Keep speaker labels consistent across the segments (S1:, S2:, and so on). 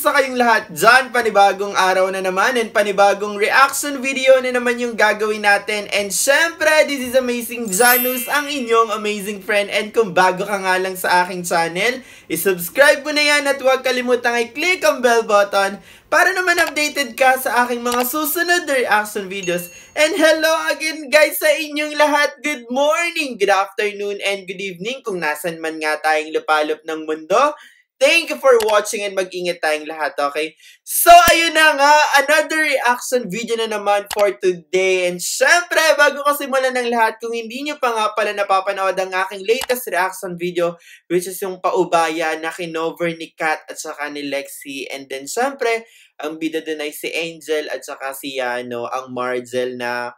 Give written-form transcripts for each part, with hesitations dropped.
S1: Kamusta kayong lahat dyan? Panibagong araw na naman and panibagong reaction video na naman yung gagawin natin. And syempre, this is Amazing Janus, ang inyong amazing friend. And kung bago ka nga lang sa aking channel, isubscribe mo na yan at huwag kalimutang i-click ang bell button para naman updated ka sa aking mga susunod na reaction videos. And hello again guys sa inyong lahat. Good morning, good afternoon, and good evening kung nasan man nga tayong lupalop ng mundo. Thank you for watching and mag-ingat tayong lahat, okay? So, ayun na nga, another reaction video na naman for today. And syempre, bago ko simulan ng lahat, kung hindi nyo pa nga pala napapanood ang aking latest reaction video, which is yung paubaya na kinover ni Kat at saka ni Lexie. And then, syempre, ang bida dun ay si Angel at saka si Yano, ang Margel na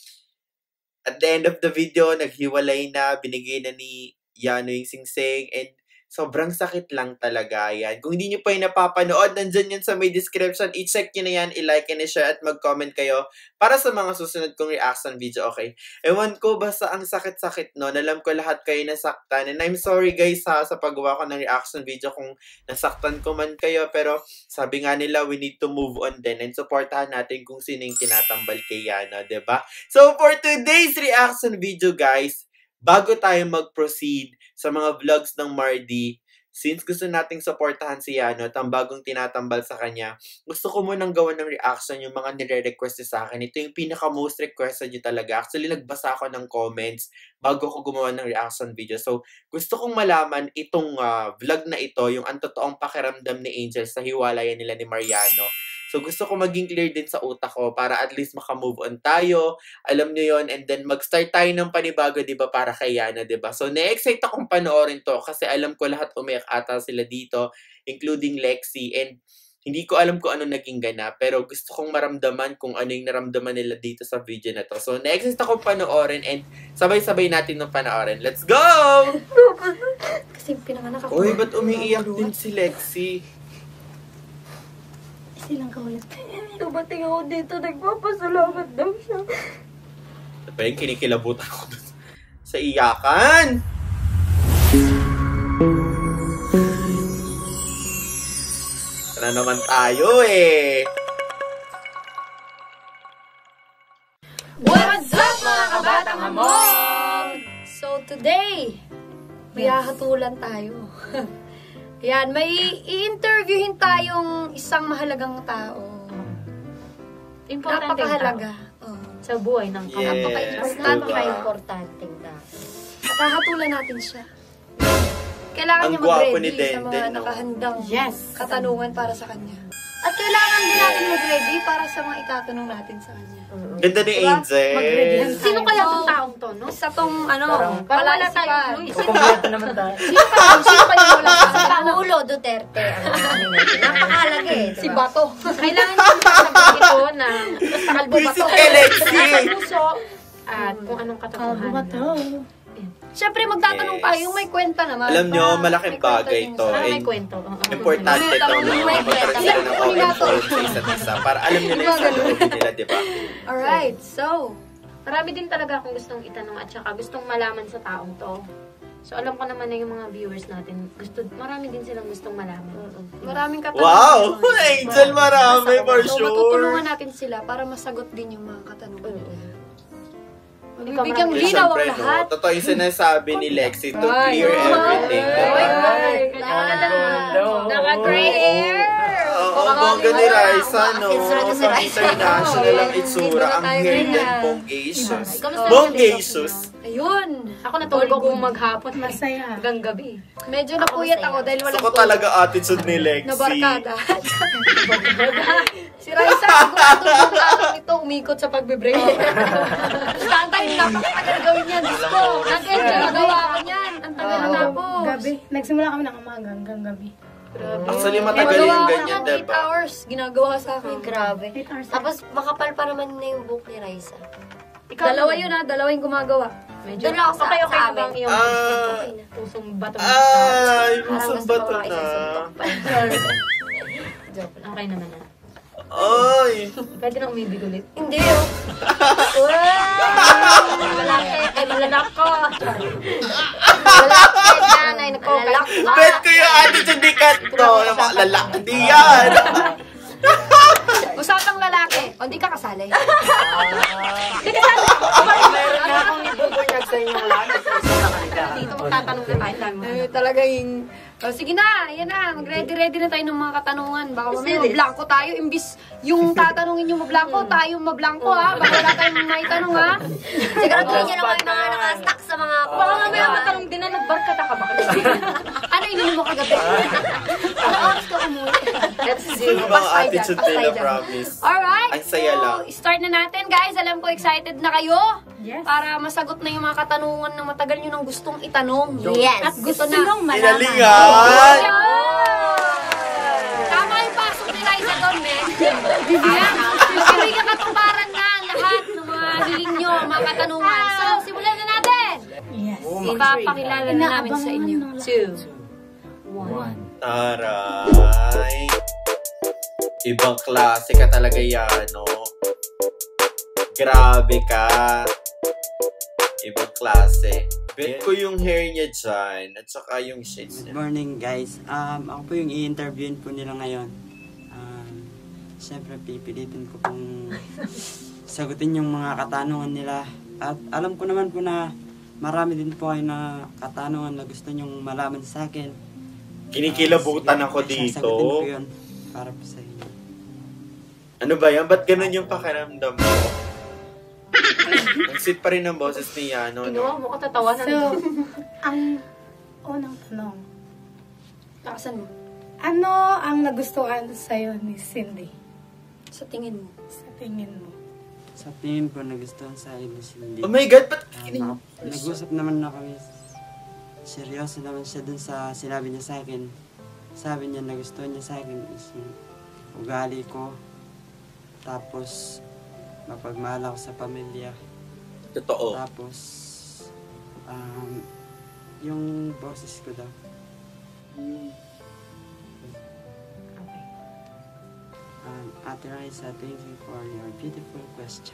S1: at the end of the video, naghiwalay na, binigay na ni Yano yung singsing, and sobrang sakit lang talaga yan. Kung hindi nyo pa yung napapanood, nandyan yan sa may description. I-check nyo na yan, i-like and i-share at mag-comment kayo para sa mga susunod kong reaction video, okay? Ewan ko, basta ang sakit-sakit nun. Alam ko lahat kayo nasaktan. And I'm sorry guys ha, sa paggawa ko ng reaction video kung nasaktan ko man kayo. Pero sabi nga nila, we need to move on din. And supportahan natin kung sino yung tinatambal kay Yana, diba? So for today's reaction video guys, bago tayo mag-proceed sa mga vlogs ng Mardy, since gusto nating supportahan si Yano at ang bagong tinatambal sa kanya, gusto ko munang gawan ng reaction yung mga nire-request sa akin. Ito yung pinaka-most requested nyo talaga. Actually, nagbasa ako ng comments bago ko gumawa ng reaction video. So, gusto kong malaman itong vlog na ito, yung ang totoong pakiramdam ni Angel sa hiwalayan nila ni Mariano. So, gusto ko maging clear din sa utak ko para at least maka-move on tayo. Alam nyo yon, and then mag-start tayo ng panibago, diba, para kay Yana, diba? So, na-excite akong panoorin to kasi alam ko lahat umiyak ata sila dito, including Lexie, and hindi ko alam kung ano naging ganap, pero gusto kong maramdaman kung ano yung naramdaman nila dito sa video na to. So, na-excite akong panoorin and sabay-sabay natin ng panoorin. Let's go!
S2: Kasi pinanganak ako.
S1: Uy, ba't umiiyak din si Lexie?
S2: Silang kaulat. Dumating ako dito, nagpapasalamat daw siya.
S1: Pa yung kinikilabutan ko dun sa iyakan. Sana naman tayo eh.
S2: What's up mga kabatang hamon? So today, may hahatulan tayo. Yan, may i-interviewin tayong isang mahalagang tao. Napakahalaga.
S3: Sa buhay ng tao.
S1: Yes,
S3: Napaka-importanteng tao.
S2: At hahatulan natin siya. Kailangan
S1: Ang
S2: niya
S1: gwapo
S2: mag-ready
S1: ni
S2: sa
S1: Denden,
S2: mga
S1: no?
S2: nakahandang katanungan para sa kanya. At kailangan din natin mag-ready para sa mga itatanong natin sa kanya.
S1: Ganda ni Angel.
S3: Sino kaya itong taong to, no?
S2: Isa tong,
S3: Parang wala tayo.
S4: Kumpleto naman tayo.
S2: Sino kaya wala
S3: Si Pangulo Duterte. Napakalaga eh.
S2: Si Bato.
S3: Kailangan yung sasabihin ito na basta kalbo ba
S1: Visit
S3: to?
S1: kay Lexie.
S3: Nasa puso at kung anong katotohanan.
S2: Siyempre, magtatanong tayo yung may kwenta naman.
S1: Alam nyo, malaking bagay ito.
S3: Para may
S1: And
S3: kwento.
S1: importante ito na magkaroon sila ng open forum sa isa't isa. Para alam nila yung sasabihin nila, diba?
S2: Alright, so,
S3: Marami din talaga akong gustong itanong at saka gustong malaman sa taong to. So, alam ko naman na yung mga viewers natin, marami din silang gustong malaman.
S2: maraming katanungan.
S1: Wow! Angel, marami for
S2: So,
S1: sure.
S2: matutulungan natin sila para masagot din yung mga katanungan nila. Bigyang
S3: marami-
S2: linaw ang
S1: Siyempre,
S2: lahat.
S1: no, totoo yung sinasabi ni Lexie to clear everything. diba?
S3: Naka-gray hair!
S1: Oo, bongga ni Raisa, no? Pang international ang itsura, ang hair din, bonggacious. Bonggacious.
S2: Ayun.
S3: Ako natulog akong maghapon. Masaya. Hanggang gabi.
S2: Medyo napuyat ako dahil
S1: Gusto
S2: walang
S1: ko talaga attitude ni Lexie.
S2: na barkada. Si Raisa, sigurado yung araw ito umikot sa pagbe-break. Tantay, napakatagal gawin yan. Diyos ko. Nag-enjoy na gawa ko niyan. Ang tagal na tapos.
S4: Gabi. Nagsimula kami ng umaga hanggang gabi.
S2: Grabe.
S1: Actually, matagal
S2: Gawa
S1: yung
S2: ko
S1: ganyan,
S2: ng 8
S1: diba?
S2: hours. Ginagawa sa akin.
S5: Grabe.
S4: 8 hours.
S5: Tapos makapal pa naman na yung buhok ni Raisa.
S2: Dalawa yun ha. Dalawa yung gumagawa.
S5: Doon lang ako sa
S3: Okay
S5: amin.
S3: bang iyong
S1: Ah,
S3: pusong bato?
S1: ay,
S5: Parang
S1: pusong
S5: gusto
S1: bato
S5: ko
S1: na.
S5: isang suntok pa.
S3: Joke. Okay naman na.
S1: Ay!
S3: Pwede na umibig ulit.
S5: Hindi oh.
S3: Malaki. Ay, malalak ko. Malaki yan. Ay,
S5: Malalak.
S1: Bet ko yung attitude ni Kat to. Lalaki. Hindi yan.
S2: Usapang lalaki. O, di ka kasali.
S4: Meron nga akong ibubunyag sa inyo lang.
S3: Dito magtatanong na tayo. Dami mo.
S2: Talagang... O, sige na, yan na. Mag-ready-ready na tayo ng mga katanungan. Baka mamaya mablangko tayo. Imbis yung tatanungin yung mablangko, tayo mablangko ha. Baka wala tayong may tanong ha.
S5: Siguraduhin niyo naman yung mga nakastack sa mga
S3: Baka mamaya matanong din na nagbarkada ka ba?
S2: Ano ininom mo kagabi? Ano oras ka umuwi?
S3: Let's see.
S1: Yung mga attitude nila, promise.
S2: Alright,
S1: Ang saya lang.
S2: start na natin guys. Alam ko excited na kayo.
S4: Yes.
S2: Para masagot na yung mga katanungan na matagal nyo nang gustong itanong.
S5: Yes.
S2: At gusto na.
S1: Inalingan!
S2: Tama yung pasok ni Liza doon, men. Bibigyan. Bibigyan katuparan na lahat ng mga hiling nyo, mga katanungan. So, simulan na natin.
S4: Yes.
S2: Ipapakilala na namin sa inyo. 2, 1.
S1: Taray! Ibang klase ka talaga yan, no? Grabe ka! Ibang klase. Bet ko yung hair niya dyan, at saka yung shades
S6: Good
S1: niya.
S6: morning guys. Ako po yung i-interviewin po nila ngayon. Siyempre pipilitin ko pong sagutin yung mga katanungan nila. At alam ko naman po na marami din po kayo na katanungan na gusto nyong malaman sa akin.
S1: Kinikilabutan ako
S6: Sasagutin
S1: dito.
S6: ko yun para po sa inyo.
S1: Ano ba yan? Ba't ganun yung pakiramdam mo? Ang sweet pa rin ang boses ni Yano,
S3: Ginawa
S1: no?
S3: mo katatawanan.
S4: So, ang unang tanong,
S2: Takasan mo.
S4: ano ang nagustuhan sa'yo ni Cindy
S2: Sa tingin mo.
S4: sa tingin mo?
S6: Sa tingin ko nagustuhan sa akin ni Cindy.
S1: Oh my God, ba't
S6: Nag-usap naman na kami. Seryoso naman siya dun sa sinabi niya sa akin. Sabi niya nagustuhan niya sa akin is yung ugali ko. Tapos mapagmahal ako sa pamilya.
S1: Totoo.
S6: Tapos yung boses ko daw. Ate Raisa, thank you for your beautiful question.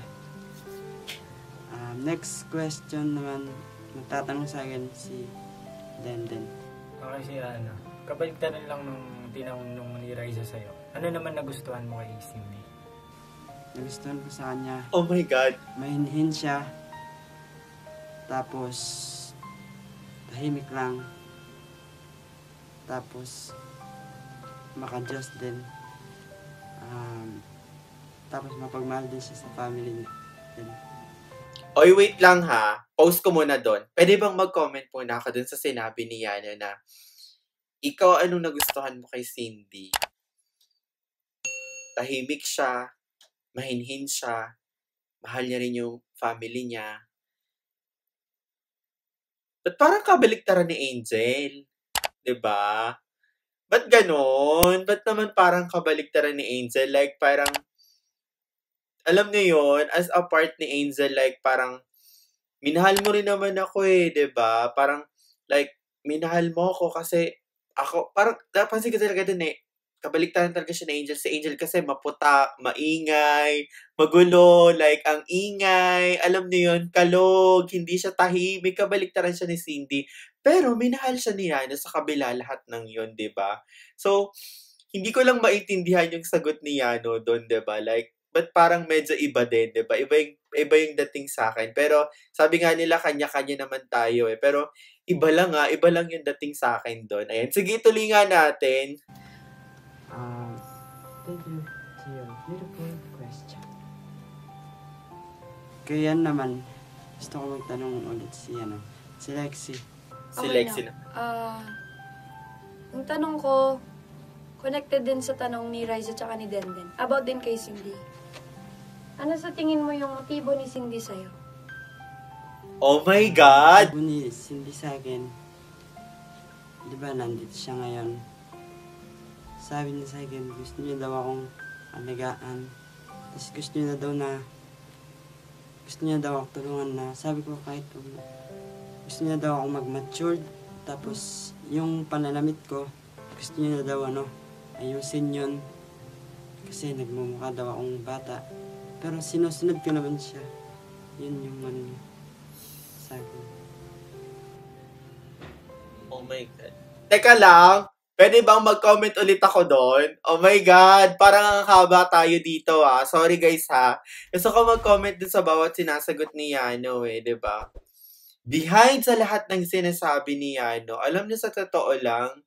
S6: Next question naman, nagtatanong sa akin si Denden.
S7: Kasi kabaligtaran lang nung tinanong ni Raisa sa'yo. Ano naman nagustuhan mo kay Cindy?
S6: Nagustuhan ko sa kanya,
S1: Oh my God.
S6: mahinhin siya. Tapos, tahimik lang. Tapos, maka-Diyos din. Tapos, mapagmahal din siya sa family niya. Din.
S1: Oy, wait lang ha. Post ko muna doon. Pwede bang mag-comment muna ako doon sa sinabi ni Yana na ikaw anong nagustuhan mo kay Cindy? Tahimik siya, mahinhin siya, mahal niya rin yung family niya. Ba't parang kabaliktaran ni Angel? 'Di ba? Ba't ganon? Ba't naman parang kabaliktaran ni Angel? Like parang, alam niyo yun, as a part ni Angel, like parang, minahal mo rin naman ako eh, 'di ba? Parang, like, minahal mo ako kasi, ako, parang, napansin ko talaga din eh, kabaliktaran talaga siya ni Angel. Si Angel kasi maputak, maingay, magulo, like, ang ingay, alam niyo yun, kalog, hindi siya tahimik, kabaliktaran siya ni Cindy. Pero, minahal siya ni Yana sa kabila lahat ng yun, 'di ba? So, hindi ko lang maintindihan yung sagot ni Yano doon, 'di ba? Like, but parang medyo iba din, 'di ba? Iba yung dating sa akin. Pero sabi nga nila kanya-kanya naman tayo eh. Pero iba lang yung dating sa akin doon. Ayan, sige, tuloy nga natin.
S6: Thank you to your beautiful question. Kaya naman, gusto ko magtanong ulit si Lexi.
S1: Si
S2: Okay
S1: Lexi na.
S2: Yung tanong ko, connected din sa tanong ni Raisa tsaka ni Denden. About din kay Cindy. Ano sa tingin mo yung motibo ni Cindy sa'yo?
S1: Oh my God!
S6: Sabi ni Cindy sa akin, di ba nandito siya ngayon? Sabi niya sa akin, gusto niya daw akong alagaan. Tapos gusto niya daw ako tulungan na. Sabi ko kahit gusto niya daw ako mag-matured. Tapos yung pananamit ko, gusto niya daw ayusin yun. Kasi nagmumukha daw akong bata. Pero sinusunod ko naman siya. Yun yung ano niya sa akin.
S1: Oh my God. Teka lang, pwede bang mag-comment ulit ako doon? Oh my God, parang ang haba tayo dito Sorry guys Gusto ko mag-comment dun sa bawat sinasagot ni Yano eh, 'di ba? Behind sa lahat ng sinasabi ni Yano, alam niyo sa totoo lang,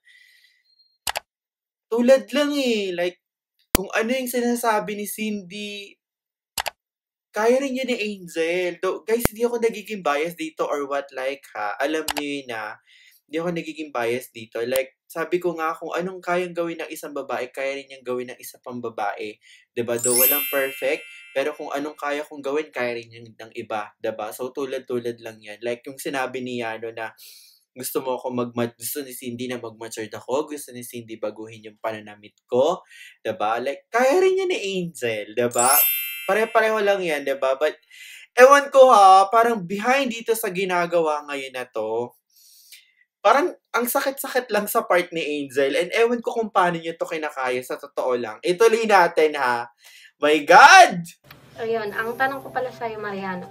S1: tulad lang like, kung ano yung sinasabi ni Cindy, kaya rin yun ni Angel. Guys, hindi ako nagiging bias dito or what like Alam niyo yun hindi ako nagiging bias dito. Like, sabi ko nga, kung anong kayang gawin ng isang babae, kaya rin niyang gawin ng isa pang babae. 'Di ba? Though walang perfect, pero kung anong kaya kong gawin, kaya rin yung ng iba. 'Di ba? So, tulad-tulad lang yan. Like, yung sinabi ni Yano na, gusto ni Cindy na mag-matured ako, gusto ni Cindy baguhin yung pananamit ko. 'Di ba? Like, kaya rin yan ni Angel. 'Di ba? Pare-pareho lang yan, 'di ba? But, ewan ko parang behind dito sa ginagawa ngayon na to, parang ang sakit-sakit lang sa part ni Angel and ewan ko kung paano niyo to kinakaya sa totoo lang. Ituloy natin My God!
S3: Ayun, ang tanong ko pala sa'yo, Mariano,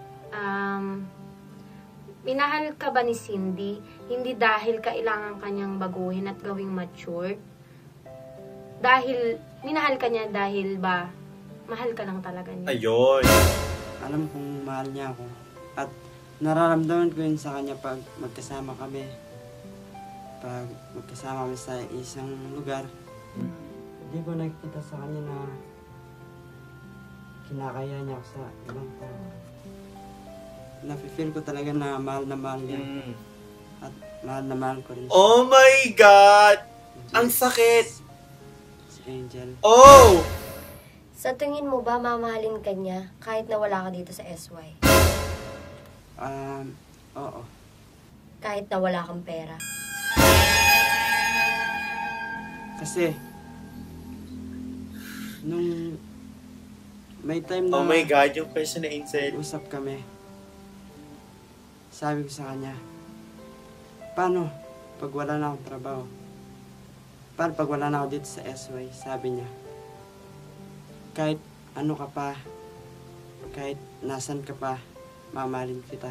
S3: minahal ka ba ni Cindy hindi dahil kailangan kanyang baguhin at gawing mature? Dahil, minahal ka niya dahil ba mahal ka lang talaga niya?
S1: Ayun.
S6: Alam kong mahal niya ako. At nararamdaman ko yun sa kanya pag magkasama kami. Pag magkasama kami sa isang lugar. Hindi ko nakikita sa kanya na kinakaya niya ako sa ibang tao. Nafe-feel ko talaga na mahal niya. At mahal na mahal ko rin siya.
S1: Oh my God! Ang sakit!
S6: Si Angel.
S1: Oh!
S5: Sa tingin mo ba mamahalin ka niya kahit na wala ka dito sa SY?
S6: Oo.
S5: Kahit na wala kang pera?
S6: Kasi, nung may time na
S1: Oh my God, yung question na Angel.
S6: usap kami, sabi ko sa kanya, paano pag wala na akong trabaho? Paano pag wala na ako dito sa SY? Sabi niya, kahit ano ka pa, kahit nasan ka pa, mamahalin kita.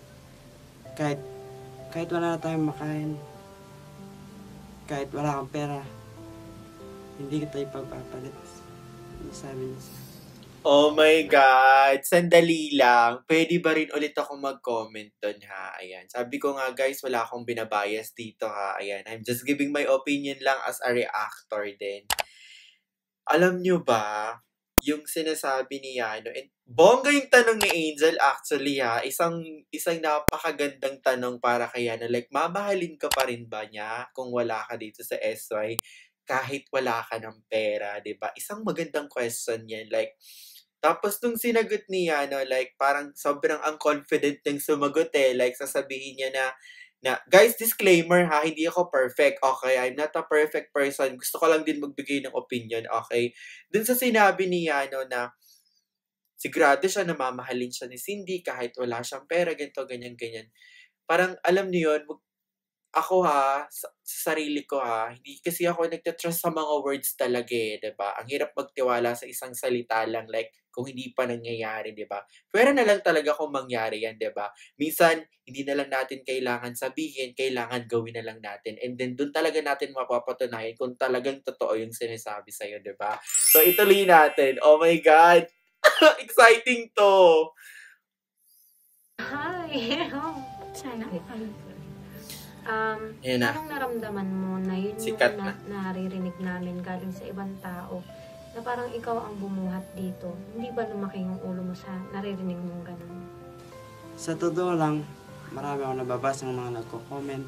S6: Kahit wala na tayong makain, kahit wala kang pera, hindi kita ipagpapalit. Sabi niya.
S1: Oh my God! Sandali lang. Pwede ba rin ulit ako mag-comment doon Ayan. Sabi ko nga guys, wala akong binabias dito Ayan. I'm just giving my opinion lang as a reactor din. Alam nyo ba, yung sinasabi ni Yano, and bongga yung tanong ni Angel actually isang napakagandang tanong para kay Yano. Like, mamahalin ka pa rin ba niya kung wala ka dito sa SY? Kahit wala ka ng pera, 'di ba? Isang magandang question 'yan. Like, tapos nung sinagot niya, like, parang sobrang unconfident ng sumagot Like, sasabihin niya na guys, disclaimer hindi ako perfect, okay? I'm not a perfect person. Gusto ko lang din magbigay ng opinion, okay? Dun sa sinabi niya, na sigurado siya na mamahalin siya ni Cindy kahit wala siyang pera, ganito, ganyan. Parang, alam niyo yun, ako sa sarili ko hindi kasi ako nagtatrust sa mga words talaga diba? Ang hirap magtiwala sa isang salita lang, like, kung hindi pa nangyayari, diba? Pwera na lang talaga kung mangyari yan, diba? Minsan, hindi na lang natin kailangan sabihin, kailangan gawin na lang natin. And then, dun talaga natin mapapatunayan kung talagang totoo yung sinasabi sa'yo, diba? So, ituloy natin. Oh my God! Exciting to!
S3: Hi!
S4: Sana.
S1: Ayan na.
S3: Anong naramdaman mo na yun
S1: Sikat
S3: yung naririnig namin galing sa ibang tao na parang ikaw ang bumuhat dito? Hindi ba lumaki yung ulo mo sa naririnig mong ganun?
S6: Sa totoo lang, marami ako nababasa ng mga nagko-comment.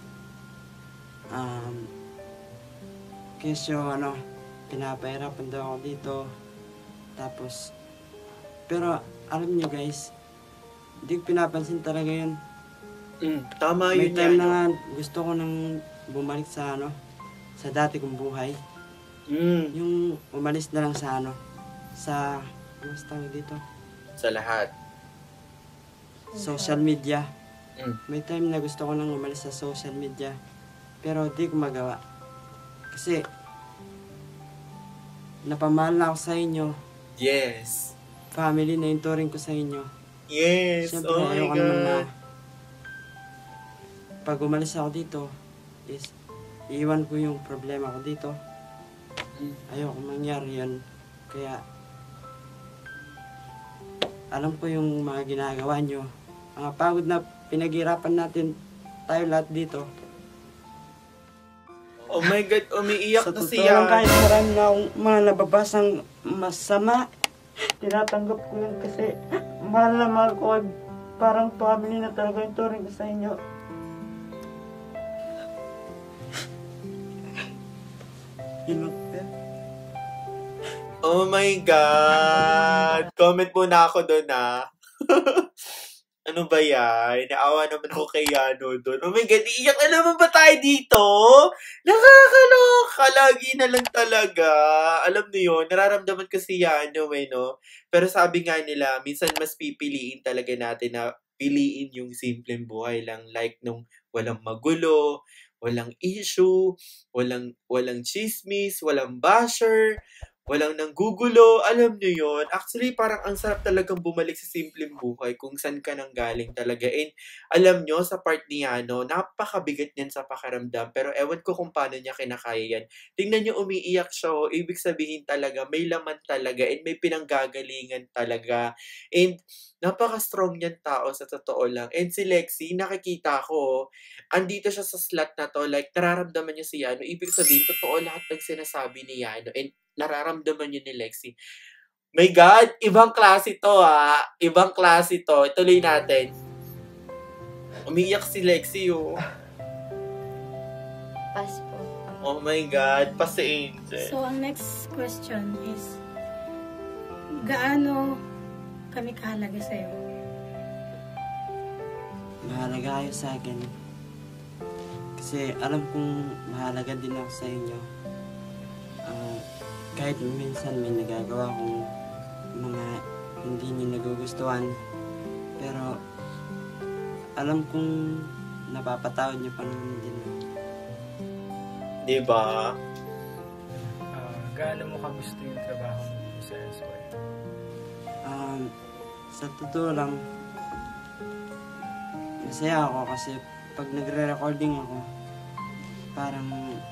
S6: Kesyo, pinapahirapan daw ako dito. Tapos, pero alam niyo guys, hindi ko pinapansin talaga yun.
S1: Tama
S6: May
S1: yun
S6: time
S1: yan.
S6: na nga gusto ko nang bumalik sa sa dati kong buhay. Yung umalis na lang sa sa, ano tawag dito?
S1: Sa lahat.
S6: Social media. May time na gusto ko nang umalis sa social media. Pero di ko magawa. Kasi, napamahal na ako sa inyo.
S1: Yes.
S6: Family na yung turing ko sa inyo.
S1: Yes.
S6: Siyempre,
S1: Oh my
S6: ayoko naman na
S1: God.
S6: pag umalis ako dito, is iwan ko yung problema ko dito. Ayoko mangyari yun. Kaya, alam ko yung mga ginagawa nyo. Mga pagod na pinaghirapan natin tayo lahat dito.
S1: Oh my God, umiiyak
S6: Sa
S1: na
S6: totoo
S1: siya.
S6: lang, kahit marami na akong mga nababasang masama, tinatanggap ko yun kasi mahal na mahal ko. Parang family na talaga yung turing ko sa inyo.
S1: Oh my God. Comment muna ako doon, ha. Ano ba yan? Naawa naman ako kay Yano doon. Oh my God, iiyak na naman ba tayo dito? Nakakaloka. Lagi na lang talaga. Alam niyo yun, nararamdaman ko si Yano, no? Pero sabi nga nila, minsan mas pipiliin talaga natin na piliin yung simpleng buhay lang. Like nung walang magulo, walang issue, walang chismis, walang basher, walang nanggugulo, alam nyo yun. Actually, parang ang sarap talagang bumalik sa simpleng buhay kung saan ka nang galing talaga. And alam nyo, sa part ni Yano, napakabigat niyan sa pakiramdam. Pero ewan ko kung paano niya kinakaya yan. Tingnan nyo, umiiyak siya. Oh. Ibig sabihin talaga, may laman talaga and may pinanggagalingan talaga. And napaka-strong niyan tao sa totoo lang. And si Lexie, nakikita ko, andito siya sa slot na to. Like, nararamdaman niya si Yano. Ibig sabihin, totoo lahat ng sinasabi ni Yano. And nararamdaman yun ni Lexie. My God, ibang klase to, ha. Ibang klase to. Ituloy natin. Umiiyak si Lexie, oh.
S5: Pass po.
S1: Oh my God, pa si Angel.
S4: So, ang next question is, gaano kami kahalaga sa'yo?
S6: Mahalaga kayo sa akin. Kasi alam kong mahalaga din ako sa inyo. Kahit minsan may nagagawa akong mga hindi niyo nagugustuhan. Pero alam kong napapatawad niyo pa naman din.
S1: Diba?
S7: Gaano mo kagusto yung trabaho mo dito sa SY?
S6: Sa totoo lang, masaya ako kasi pag nagre-recording ako, parang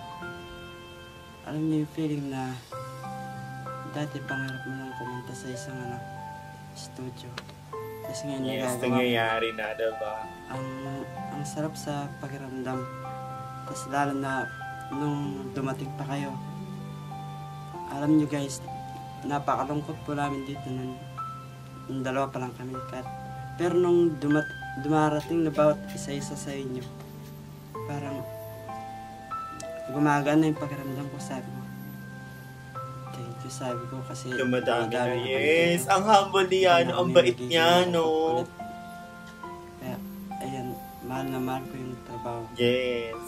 S6: alam niyo yung feeling na dati pangarap mo lang pumunta sa isang studio. Tapos ngayon
S1: Yes,
S6: nagagawa.
S1: nangyayari na, diba?
S6: Ang sarap sa pakiramdam. Tapos lalo na nung dumating pa kayo. Alam niyo guys, napakalungkot po namin dito nung dalawa pa lang kami. Pero nung dumarating na bawat isa-isa sa inyo, parang gumagana yung pakiramdam ko, sabi ko. Thank you, sabi ko, kasi
S1: Dumadami na,
S6: kami
S1: yes.
S6: dito.
S1: Ang humble ni Yano, ang bait niya, no?
S6: Kaya, ayan, mahal na mahal ko yung trabaho.
S1: Yes.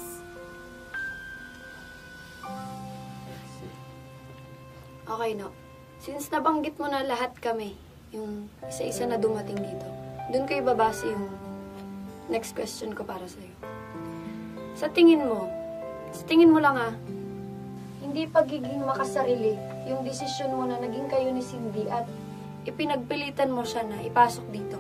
S2: Okay, no. Since nabanggit mo na lahat kami, yung isa-isa na dumating dito, dun ko ibabase yung next question ko para sa'yo. Sa tingin mo lang hindi pagiging makasarili yung desisyon mo na naging kayo ni Cindy at ipinagpilitan mo siya na ipasok dito.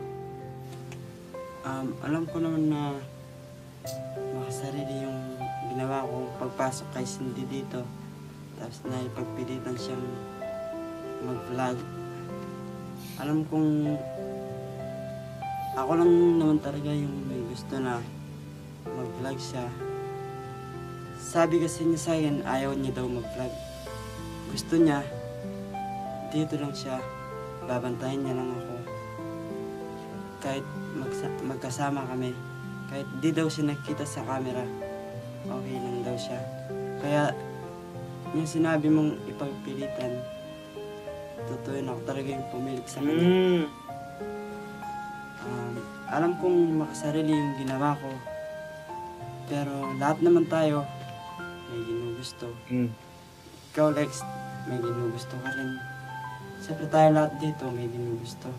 S6: Alam ko naman na makasarili yung ginawa kong pagpasok kay Cindy dito. Tapos na ipagpilitan siyang mag-vlog. Alam kong ako lang naman talaga yung may gusto na mag-vlog siya. Sabi kasi niya sa akin, ayaw niya daw mag-vlog. Gusto niya, dito lang siya, babantayan niya lang ako. Kahit magkasama kami, kahit di daw siya nakita sa camera, okay lang daw siya. Kaya, yung sinabi mong ipagpilitan, totoo yun, ako talaga yung pumilit sa kanya. Alam kong makasarili yung ginawa ko, pero lahat naman tayo may ginugusto. Ikaw, Lex, may ginugusto ka rin. Siyempre tayo lahat dito may ginugusto.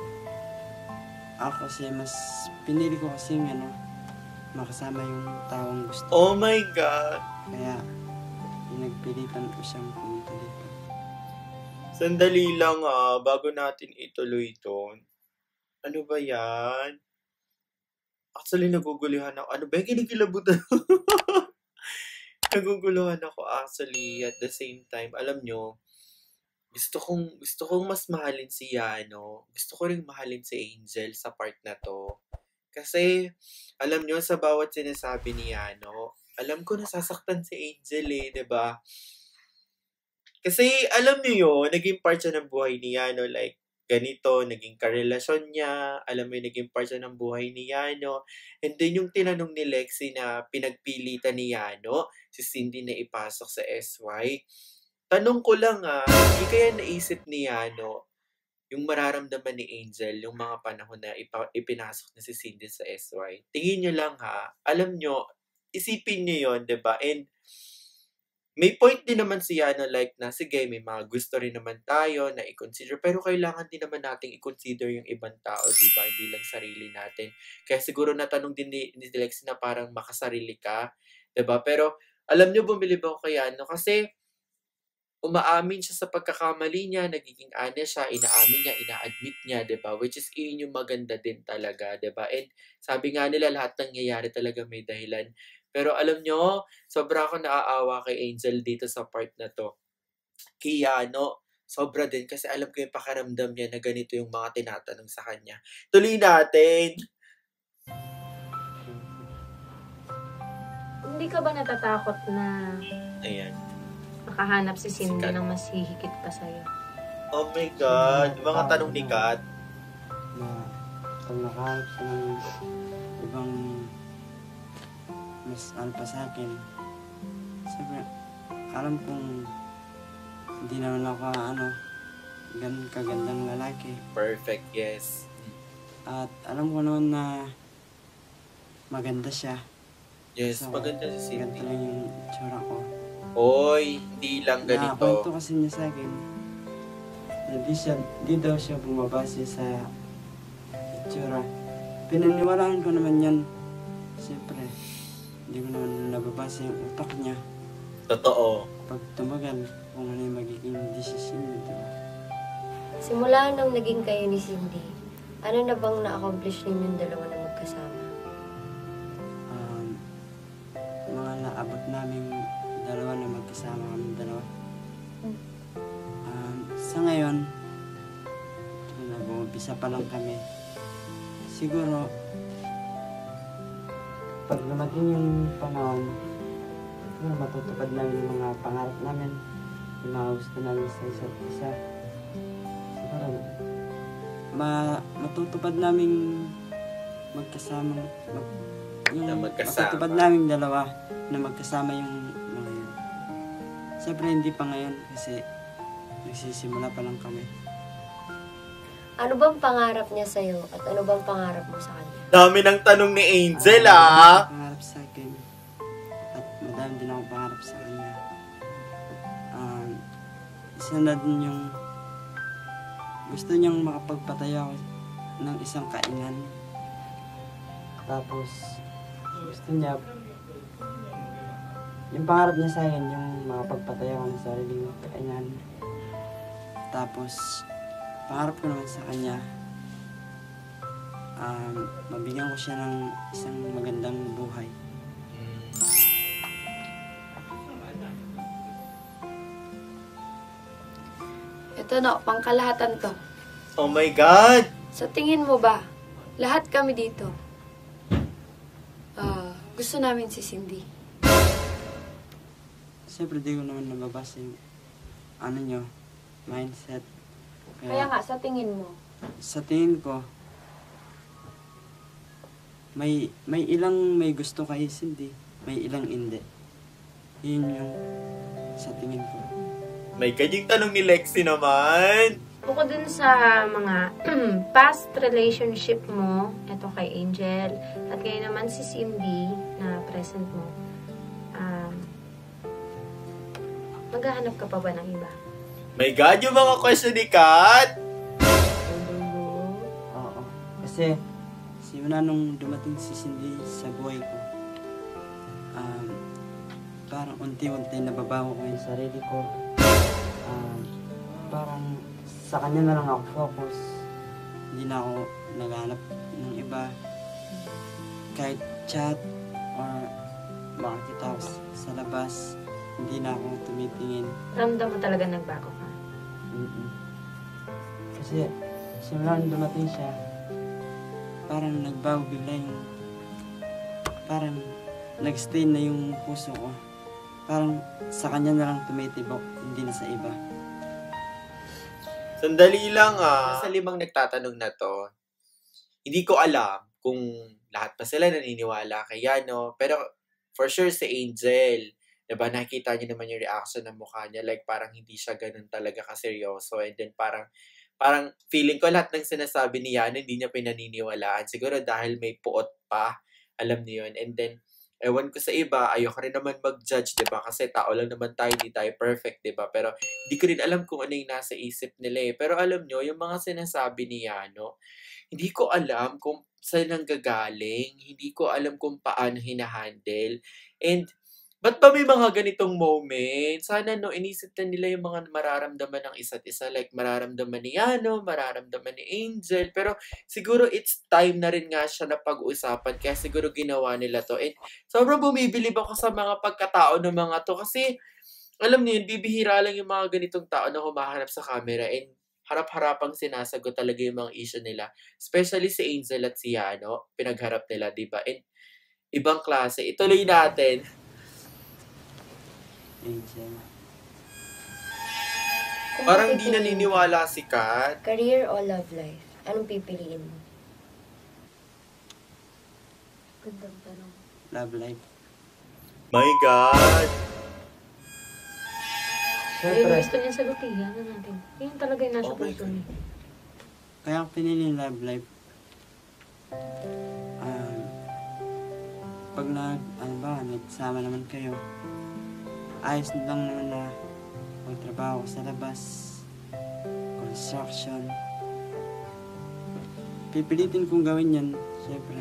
S6: Ako kasi mas pinili ko kasi makasama yung taong gusto.
S1: Oh my God.
S6: Kaya pinagpilitan ko siyang pumunta dito.
S1: Sandali lang bago natin ituloy ito. Ano ba yan? Actually, naguguluhan ako. Ano ba yung kinikilabutan? Naguguluhan ako actually at the same time. Alam nyo, gusto kong mas mahalin si Yano. Gusto ko ring mahalin si Angel sa part na to. Kasi, alam nyo, sa bawat sinasabi ni Yano, alam ko nasasaktan si Angel eh, 'di ba? Kasi, alam nyo yun, naging part siya ng buhay ni Yano, like, ganito, naging karelasyon niya, alam mo yung naging part siya ng buhay ni Yano. And then, yung tinanong ni Lexie na pinagpilitan ni Yano, si Cindy na ipasok sa SY, tanong ko lang hindi kaya naisip ni Yano, yung mararamdaman ni Angel, yung mga panahon na ipinasok na si Cindy sa SY. Tingin nyo lang alam nyo, isipin nyo yun, diba? And, may point din naman si Yana like na, sige, may mga gusto rin naman tayo na i-consider, pero kailangan din naman nating i-consider yung ibang tao, diba? Hindi lang sarili natin. Kaya siguro natanong din ni Lexie na parang makasarili ka, diba? Pero, alam nyo, bumili ba ako kay Yana? Kasi, umaamin siya sa pagkakamali niya, nagiging honest siya, inaamin niya, ina-admit niya, diba? Which is, yun yung maganda din talaga, diba? And, sabi nga nila, lahat ng nangyayari talaga may dahilan. Pero alam nyo, sobra ako naaawa kay Angel dito sa part na to. Kay Yano, sobra din kasi alam ko yung pakaramdam niya na ganito yung mga tinatanong sa kanya. Tuloy natin!
S3: Hindi ka ba natatakot na
S1: Ayan.
S3: makahanap si Cindy
S1: Si Kat.
S3: ng mas hihigit pa sa'yo?
S1: Oh my God! Mga tanong ni Kat.
S6: Na pag nakahanap siya ng ibang mas ano pa sa akin, siyempre, alam kong hindi naman ako ganun kagandang lalaki.
S1: Perfect, yes.
S6: At alam ko noon na maganda siya.
S1: Yes,
S6: So,
S1: maganda si
S6: Ganito
S1: Cindy.
S6: lang yung tsura ko.
S1: Oy, hindi lang
S6: Nakakwento
S1: ganito.
S6: kasi niya sa akin na di daw siya bumabase sa itsura. Pinaniwalaan ko naman yan. Siyempre, hindi ko naman nababasa yung utak niya.
S1: Totoo.
S6: Pag tumagal, kung ano yung magiging desisyon niya, di ba?
S5: Simula nung naging kayo ni Cindy, ano na bang na-accomplish ninyong dalawa na magkasama?
S6: Mga naabot namin dalawa na magkasama kami dalawa. Sa ngayon, nag-uumpisa pa lang kami. Siguro, pag dumating yung panahon, siguro matutupad namin yung mga pangarap namin, yung mga gusto namin sa isa't isa. Siguro, matutupad namin magkasama,
S1: Na magkasama.
S6: matutupad namin dalawa na magkasama yung mga yun. Siyempre hindi pa ngayon kasi nagsisimula pa lang kami.
S5: Ano bang pangarap niya sa'yo at ano bang pangarap mo sa kanya?
S1: Dami ng tanong ni Angel,
S6: Pangarap sa akin at madami din akong pangarap sa kanya. Isa na din yung gusto niyang makapagpatayo ako ng isang kainan. Tapos gusto niya yung pangarap niya sa akin yung makapagpatayo ako ng sariling kainan. Tapos pangarap ko naman sa kanya mabigyan ko siya ng isang magandang buhay.
S2: Ito na, pangkalahatan to.
S1: Oh my God!
S2: Sa tingin mo ba, lahat kami dito, gusto namin si Cindy?
S6: Siyempre di ko naman nababasa yung mindset.
S2: Kaya nga, sa tingin mo.
S6: Sa tingin ko, may ilang may gusto kay Cindy, may ilang hindi. Yun yung sa tingin ko.
S1: May kanyang tanong ni Lexie naman.
S3: Bukod dun sa mga past relationship mo, eto kay Angel, at ngayon naman si Cindy na present mo, maghahanap ka pa ba ng iba?
S1: My God, yung mga question ni Kat.
S6: Oo. Kasi simula nung dumating si Cindy sa buhay ko, parang unti-unti nababago ko yung sarili ko. parang sa kanya na lang ako focus. Hindi na ako naghanap ng iba. Kahit chat or makakita ako sa labas, hindi na ako tumitingin.
S3: Ramdam mo talaga nagbago ka.
S6: Kasi simula nung dumating siya, parang nagbago bigla yung, parang nag-stay na yung puso ko. Parang sa kanya na lang tumitibok, hindi na sa iba.
S1: Sandali lang Sa limang nagtatanong na to, hindi ko alam kung lahat pa sila naniniwala kay Yano. Pero for sure si Angel, diba, nakikita niyo naman yung reaction ng mukha niya. Like parang hindi siya ganun talaga kaseryoso. And then parang feeling ko lahat ng sinasabi ni Yano hindi niya pinaniniwalaan. Siguro dahil may puot pa, alam niyo yun. And then, ewan ko sa iba, ayoko rin naman mag-judge, diba? Kasi tao lang naman tayo, di tayo perfect, diba? Pero hindi ko rin alam kung ano yung nasa isip nila eh. Pero alam nyo, yung mga sinasabi ni Yano, hindi ko alam kung saan nanggagaling, hindi ko alam kung paano hinahandle. And ba't ba may mga ganitong moment? Sana no, inisip na nila yung mga mararamdaman ng isa't isa. Like, mararamdaman ni Yano, mararamdaman ni Angel. Pero siguro it's time na rin nga siya na pag-usapan. Kaya siguro ginawa nila to. And sobrang bumibilib ako sa mga pagkatao ng mga to. Kasi, alam niyo yun, bibihira lang yung mga ganitong tao na humahanap sa camera. And harap-harapang sinasagot talaga yung mga issue nila. Especially si Angel at si Yano. Pinagharap nila, diba? And ibang klase. Ituloy natin.
S6: Angel.
S5: Kung
S1: Parang di
S5: pipiliin
S1: naniniwala si Kat.
S5: career o love life, anong pipiliin mo?
S3: Gandang tanong.
S6: Love life.
S1: My God!
S3: Ayun,
S6: Siyempre,
S3: gusto niya sagutin. Yan na natin. Yun talaga yung nasa
S1: Oh my
S3: puso
S1: God.
S3: niya.
S6: kaya ako pinili yung love life. Pag nagsama naman kayo, ayos lang naman na magtrabaho sa labas, construction. Pipilitin kong gawin yan, syempre.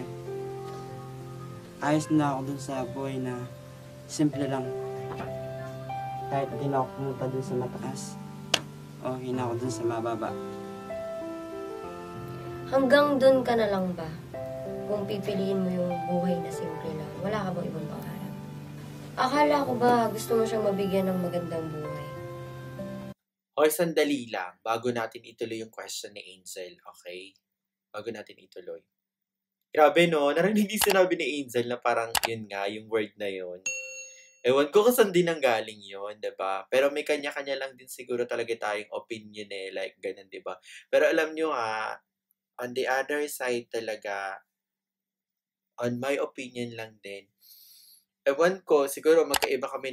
S6: Ayos na ako dun sa buhay na simple lang. Kahit di na ako pumunta dun sa mataas, okay na ako dun sa mababa.
S5: Hanggang dun ka na lang ba? Kung pipiliin mo yung buhay na simple lang, wala ka bang ibang pangarap? Akala ko ba gusto mo siyang mabigyan ng magandang buhay?
S1: Hoy, sandali lang. Bago natin ituloy yung question ni Angel, okay? Bago natin ituloy. Grabe no, narinig yung sinabi ni Angel na parang yun nga, yung word na yun. Ewan ko kung saan din ang galing yun, diba? Pero may kanya-kanya lang din siguro talaga tayong opinion eh, like ganun, diba? Pero alam nyo on the other side talaga, on my opinion lang din, ewan ko, siguro magkaiba kami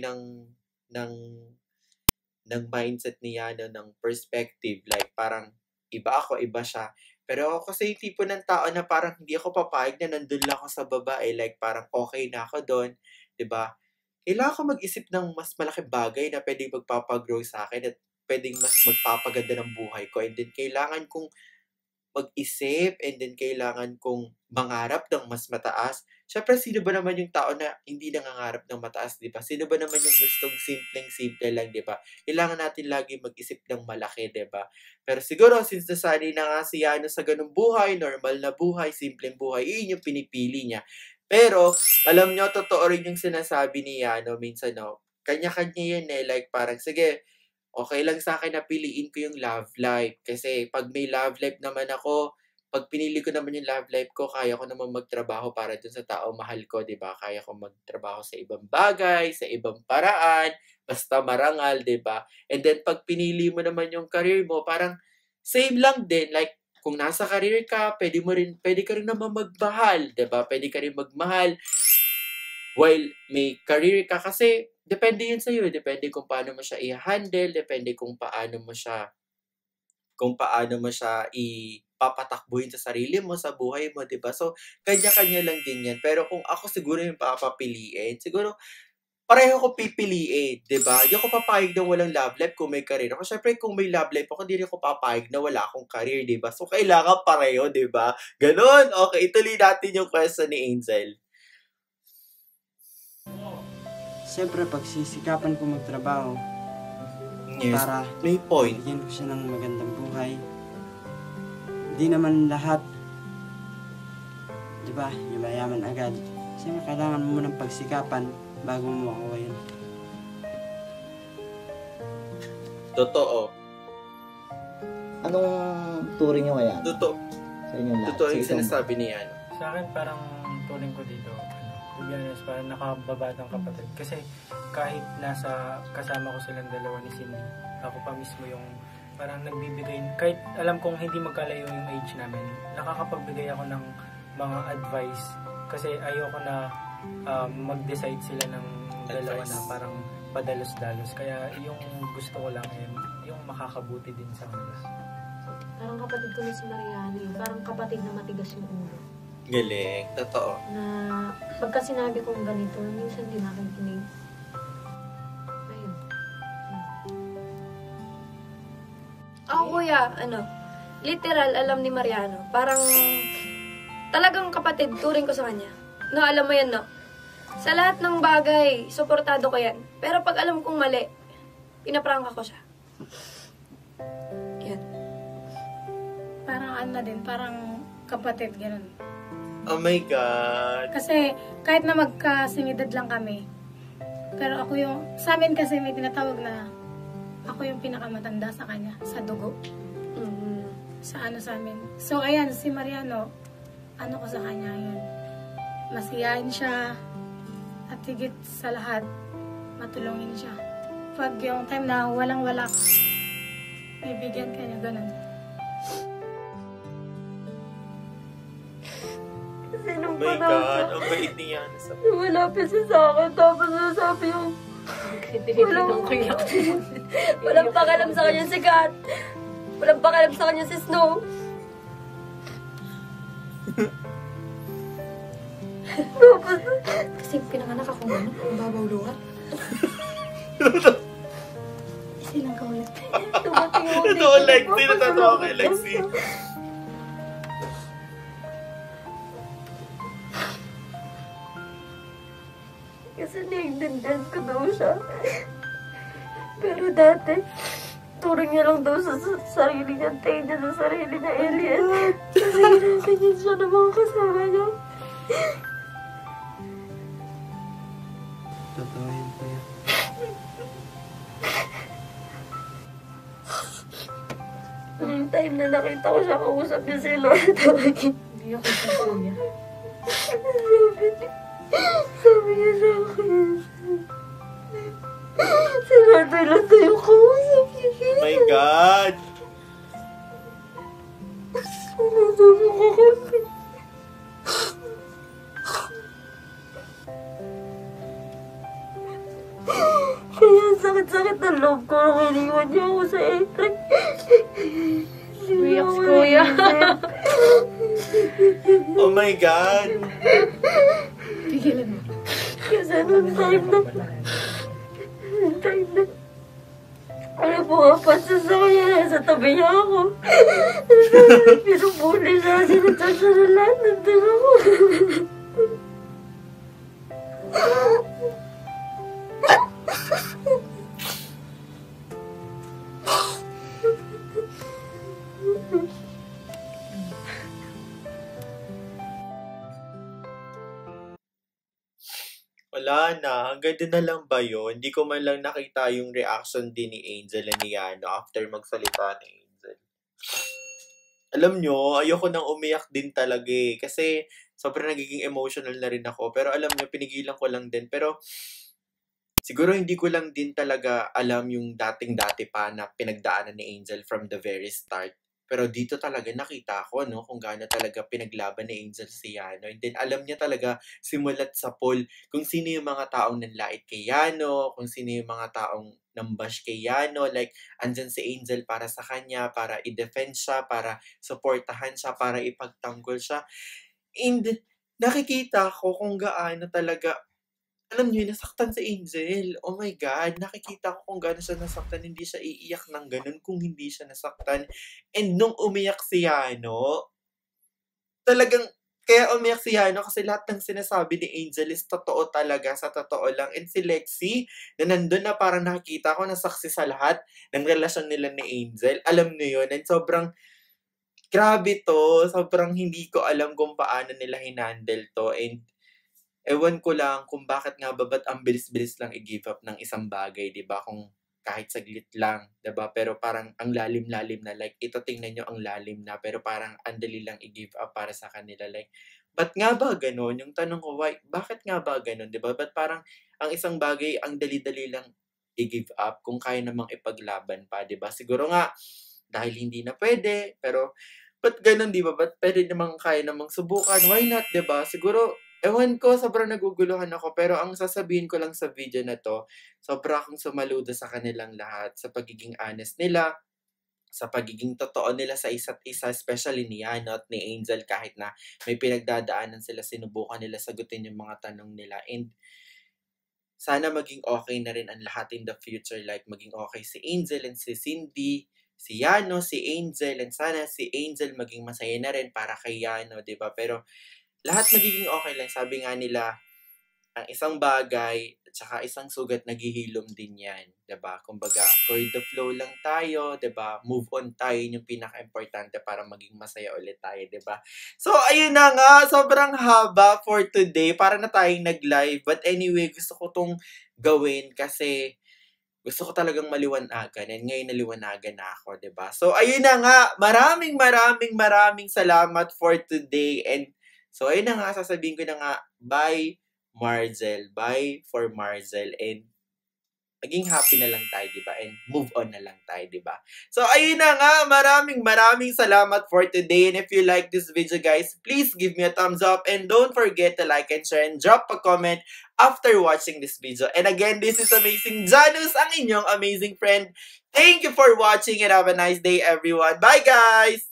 S1: ng mindset ni Yano, ng perspective. Like, parang iba ako, iba siya. Pero ako kasi yung tipo ng tao na parang hindi ako papayag na nandun lang ako sa babae. Like, parang okay na ako doon. 'Di ba? Kailangan ko mag-isip ng mas malaking bagay na pwedeng magpapagrow sa akin at pwedeng mas magpapaganda ng buhay ko. And then, kailangan kong mag-isip and then kailangan kong mangarap ng mas mataas. Siyempre, sino ba naman yung tao na hindi nangangarap ng mataas, di ba? Sino ba naman yung gustong simpleng-simple lang, di ba? Kailangan natin lagi mag-isip ng malaki, di ba? Pero siguro, since nasanay na nga si Yano sa ganung buhay, normal na buhay, simpleng buhay, yun yung pinipili niya. Pero, alam nyo, totoo rin yung sinasabi ni Yano minsan, no? Kanya-kanya yun eh. Like, parang, sige, okay lang sa akin na piliin ko yung love life. Kasi pag may love life naman ako, pag pinili ko naman yung love life ko, kaya ko naman magtrabaho para dun sa tao mahal ko, di ba? Kaya ko magtrabaho sa ibang bagay, sa ibang paraan, basta marangal, di ba? And then pag pinili mo naman yung career mo, parang same lang din. Like, kung nasa career ka, pwede ka rin naman magmahal, di ba? Pwede ka rin magmahal while may career ka kasi depende yun sa'yo. Depende kung paano mo siya i-handle, depende kung paano mo siya ipapatakbuhin sa sarili mo, sa buhay mo, 'di ba? So, kanya-kanya lang din 'yan. Pero kung ako siguro yung papapiliin, siguro pareho ko pipiliin, 'di ba? Hindi ako papayag na walang love life kung may career ako. Syempre, kung may love life ako, hindi rin ako papayag na wala akong career, 'di ba? So, kailangan pareho, 'di ba? Ganon. Okay, ituloy natin yung question ni Angel.
S6: Siyempre, pagsisikapan ko magtrabaho
S1: Yes,
S6: para
S1: may point.
S6: bigyan ko siya ng magandang buhay. Hindi naman lahat, di ba, yung mayaman agad. Siyempre, kailangan mo ng pagsikapan bago mo makuha yun.
S1: Totoo.
S8: Anong turing nyo kaya
S1: Totoo.
S8: sa inyong lahat?
S1: Totoo yung
S8: Sige, Tom.
S1: sinasabi ni Yano.
S7: Sa akin, parang tuling ko dito, to be honest, parang nakababatang kapatid. Kasi kahit nasa kasama ko silang dalawa ni Cindy, ako pa mismo yung parang nagbibigay, kahit alam kong hindi magkalayo yung age namin, nakakapagbigay ako ng mga advice. Kasi ayoko na mag-decide sila ng dalawa
S1: Advice.
S7: na parang padalos-dalos. Kaya yung gusto ko lang yung makakabuti din sa kanila.
S3: Parang kapatid ko na si Mariano eh. Parang kapatid na matigas yung ulo.
S1: Galing. Totoo.
S3: Na pagka sinabi kong ganito, minsan din nakikinig. Ayun.
S2: Ako kuya, literal, alam ni Mariano. Parang, talagang kapatid, turing ko sa kanya. No, alam mo yan, no? Sa lahat ng bagay, suportado ko yan. Pero pag alam kong mali, pinaprangka ko siya. Yan.
S4: Parang parang kapatid, ganun.
S1: Oh my God.
S4: Kasi kahit na magkasingidad lang kami, pero ako yung, sa amin kasi may tinatawag na ako yung pinakamatanda sa kanya, sa dugo. Sa amin. So ayan, si Mariano, ko sa kanya yun. Masiyahin siya, at higit sa lahat, matulungin siya. Pag yung time na walang-wala, bibigyan ka niya, ganun.
S1: Oh my God. Ang bait ni Yano sa
S5: Malapit siya sa akin, tapos nasabi yung walang pakalam sa kanya si Kat. Walang pakalam sa kanya si Snow.
S2: Kasi pinanganak ako ano, ang babaw luha.
S4: Silang kaulit.
S5: Dumating ako dito.
S1: Totoo, Lexi. Natatawa kay Lexi.
S5: Kasi naiintindihan ko daw siya. Pero dati, turing niya lang daw sa sarili niya, tingin niya sa sarili niya alien. Kasi ginaganin siya ng mga kasama niya.
S6: Totoo yun, kuya.
S5: Yung time na nakita ko siya, kausap niya si Lord.
S3: Hindi ako sa kuya.
S5: Sabi niya sa akin, si Lord lang tayo yung kausap niya.
S1: My God.
S5: Sabi ko kasi. Kaya sakit-sakit ng loob ko nung iniwan niya ako sa Etrek.
S3: Uyak si kuya.
S1: Oh my God.
S4: Pigilan mo.
S5: Kasi nung time na, ano po nga, pansin sa kanya, nasa tabi niya ako. Pinubuli siya, sinatag siya na lahat, nandun ako.
S1: Wala na. Hanggang doon na lang ba yun? Hindi ko man lang nakita yung reaction din ni Angel and ni Yano after magsalita ni Angel. Alam nyo, ayoko nang umiyak din talaga eh. Kasi sobrang nagiging emotional na rin ako. Pero alam nyo, pinigilan ko lang din. Pero siguro hindi ko lang din talaga alam yung dating-dati pa na pinagdaanan ni Angel from the very start. Pero dito talaga nakita ko no, kung gaano talaga pinaglaban ni Angel si Yano. And then alam niya talaga simulat sa poll kung sino yung mga taong nanlait kay Yano, kung sino yung mga taong nambash kay Yano. Like, andyan si Angel para sa kanya, para i-defend siya, para supportahan siya, para ipagtanggol siya. And nakikita ko kung gaano talaga, alam niyo, nasaktan si Angel. Oh my God, nakikita ko kung gaano siya nasaktan. Hindi siya iiyak ng ganun kung hindi siya nasaktan. And nung umiyak si Yano, talagang Kaya umiyak si Yano kasi lahat ng sinasabi ni Angel is totoo talaga, sa totoo lang. And si Lexie, na nandun na parang nakikita ko na saksi sa lahat ng relasyon nila ni Angel. Alam niyo yun. And sobrang grabe to. Sobrang hindi ko alam kung paano nila hinandle to. And ewan ko lang kung bakit nga ba ba't ang bilis-bilis lang i-give up ng isang bagay, di ba? Kung kahit saglit lang, di ba? Pero parang ang lalim-lalim na, like, ito tingnan nyo ang lalim na, pero parang ang dali lang i-give up para sa kanila. Like, ba't nga ba ganun? Yung tanong ko, why, bakit nga ba ganun, di ba? Ba't parang ang isang bagay, ang dali-dali lang i-give up kung kaya namang ipaglaban pa, di ba? Siguro nga, dahil hindi na pwede, pero ba't ganun, di ba? Ba't pwede namang kaya namang subukan? Why not, di ba? Siguro, ewan ko, sobrang naguguluhan ako. Pero ang sasabihin ko lang sa video na to, sobra akong sumaludo sa kanilang lahat, sa pagiging honest nila, sa pagiging totoo nila sa isa't isa, especially ni Yano at ni Angel, kahit na may pinagdadaanan sila, sinubukan nila sagutin yung mga tanong nila. And sana maging okay na rin ang lahat in the future. Like, maging okay si Angel and si Cindy, si Yano, si Angel, and sana si Angel maging masaya na rin para kay Yano, diba? Pero lahat magiging okay lang. Sabi nga nila, ang isang bagay at saka isang sugat naghihilom din yan. Diba? Kumbaga, go with the flow lang tayo. Diba? Move on tayo, yung pinaka-importante para maging masaya ulit tayo. Diba? So, ayun na nga. Sobrang haba for today. Para na tayong nag-live. But anyway, gusto ko tong gawin kasi gusto ko talagang maliwanagan. And ngayon naliwanagan na ako. Diba? So, ayun na nga. Maraming salamat for today. And so, ayun na nga, sasabihin ko na nga, bye, Marzel. Bye for Marzel. And maging happy na lang tayo, diba? And move on na lang tayo, diba? So, ayun na nga, maraming salamat for today. And if you like this video, guys, please give me a thumbs up. And don't forget to like and share and drop a comment after watching this video. And again, this is Amazing Janus, ang inyong amazing friend. Thank you for watching and have a nice day, everyone. Bye, guys!